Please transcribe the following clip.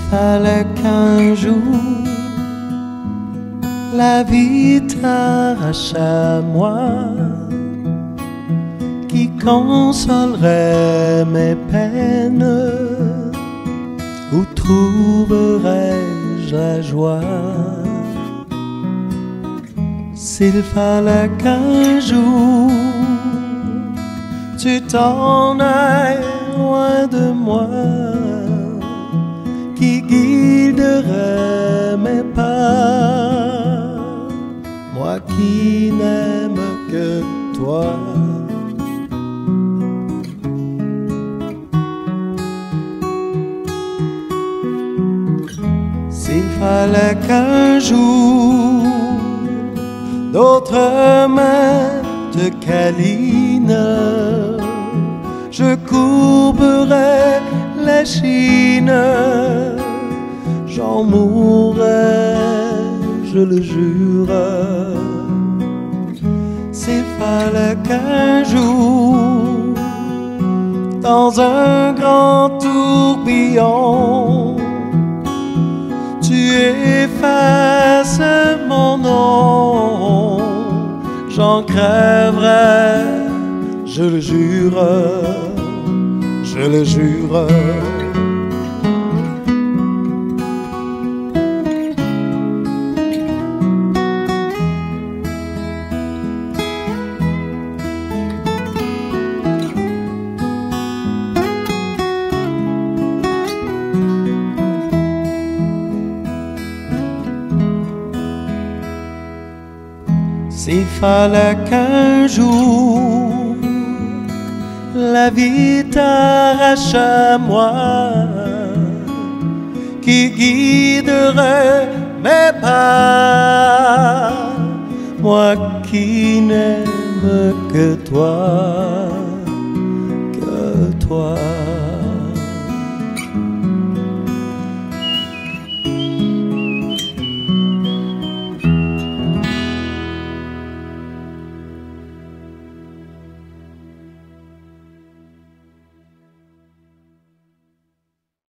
fallait qu'un jour la vie t'arrache à moi, qui consolerait mes peines, où trouverais-je la joie? S'il fallait qu'un jour tu t'en ailles loin de moi, qui guiderait mes pas, moi qui n'aime que toi? S'il fallait qu'un jour d'autres mains te câlinent, je courberais l'échine, j'en mourrais, je le jure. S'il fallait qu'un jour, dans un grand tourbillon, tu effaces mon nom, j'en crèverais, je le jure, je le jure. S'il fallait qu'un jour la vie t'arrache à moi, qui guiderait mes pas, moi qui n'aime que toi, que toi.